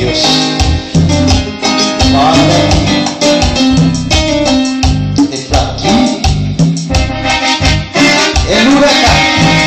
Dios. Padre, está aquí el huracán.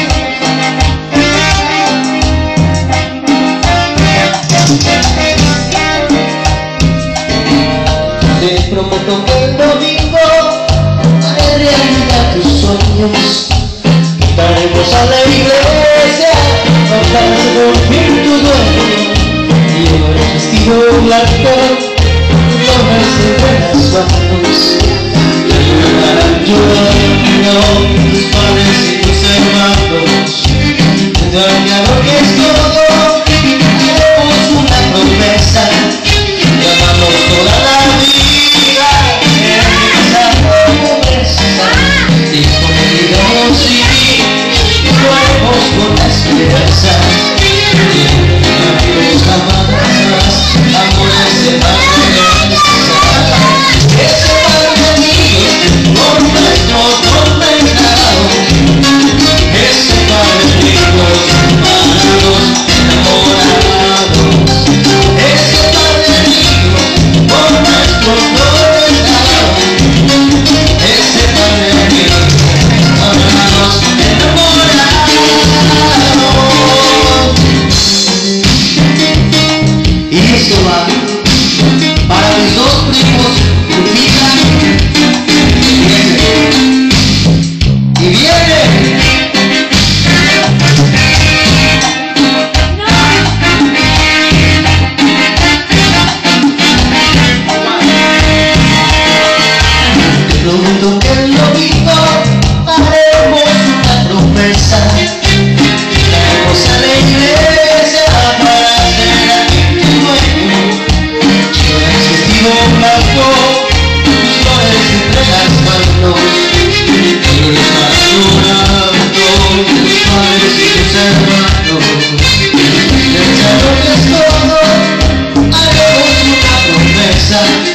Te prometo que el domingo haré realidad tus sueños. Estaremos a la iglesia para dormir tu dueño. Llevaré vestido blanco, flores entre las manos. Te ayudarán llorando tus padres y tus hermanos. Ya lo que es todo, haremos una promesa. Llamamos toda la vida en esa pobreza. Y conmigo sí, fuimos con la esperanza. Amigos, amadas, amores de madureza. Ese par de amigos por nuestro condenado. Ese par de amigos amados, enamorados. Ese par de amigos por nuestro condenado. Ese par de amigos amados, enamorados. Y esto va para mis dos primos, Lupita y viene. Te prometo que el domingo haremos una promesa. Iremos a la iglesia para hacer aquí tu dueño. Llevarás vestido blanco, tus flores entre las manos. Y estás llorando tus padres y tus hermanos. Ya lo que es todo, haremos una promesa.